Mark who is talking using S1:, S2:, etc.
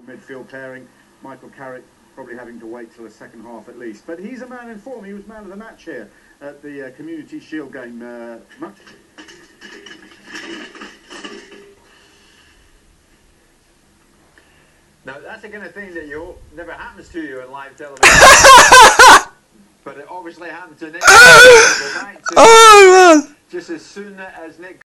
S1: midfield pairing. Michael Carrick probably having to wait till the second half at least. But he's a man in form. He was man of the match here at the Community Shield game. Much.
S2: Now, that's the kind of thing that you hope never happens to you on live television. But it obviously happened to Nick.
S3: Oh, man.
S2: Just as soon as Nick